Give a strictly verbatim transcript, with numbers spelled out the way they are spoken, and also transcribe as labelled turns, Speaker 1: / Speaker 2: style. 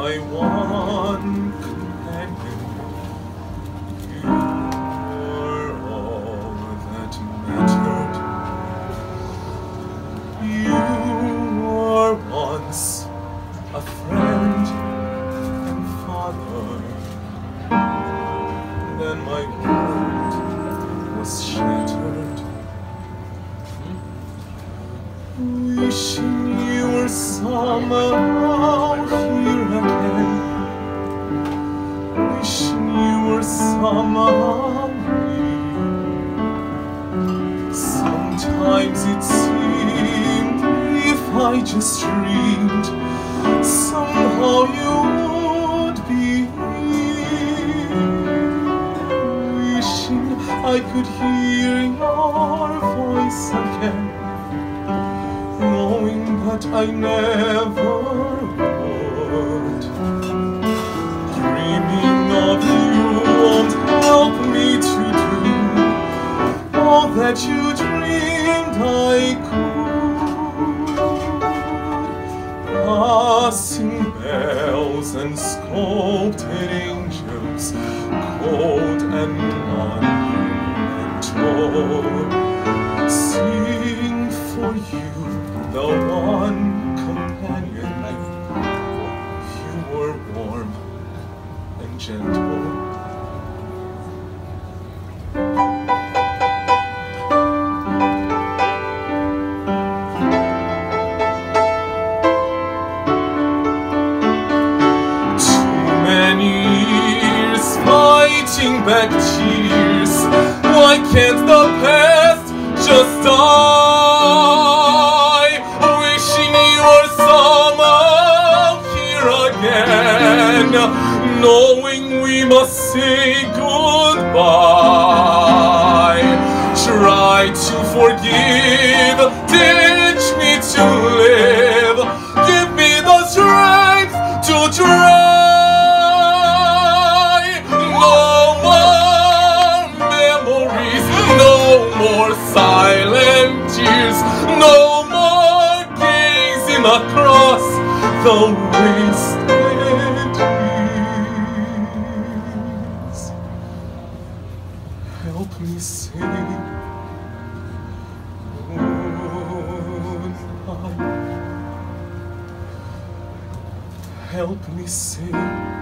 Speaker 1: my one companion. You were all that mattered. You were once a friend and father. Then my world was shattered. Wishing you were somehow here again. Wishing you were somehow here. Sometimes it seemed if I just dreamed, somehow you would be here. Wishing I could hear your voice again, knowing that I never would. Dreaming of you won't help me to do all that you dreamed I could. Passing bells and sculpted angels, cold and untold, sing for you, the one companion. You were warm and gentle. Too many years fighting back tears. Why can't the past just die? Wishing you were somehow here again, knowing we must say goodbye. Try to forgive, teach me to live, give me the strength to try. No more memories, no more silent tears, no more gazing across the wasted years. Help me say goodbye. Help me say